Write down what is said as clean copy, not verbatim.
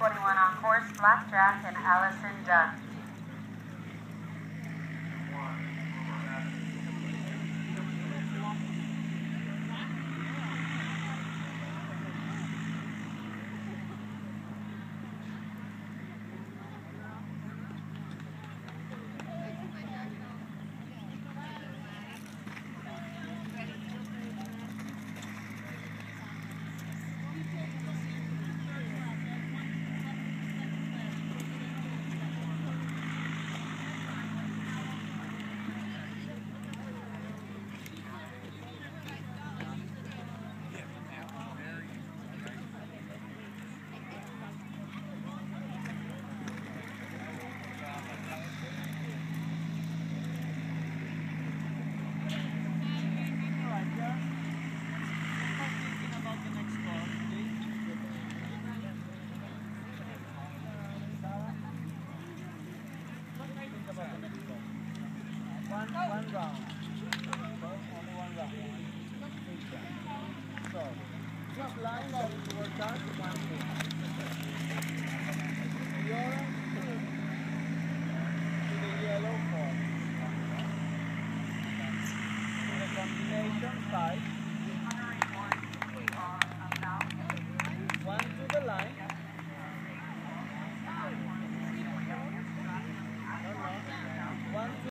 21 on course, Blackjack and Allison Dunn. One round. Only one round. So, just line up your chance one thing.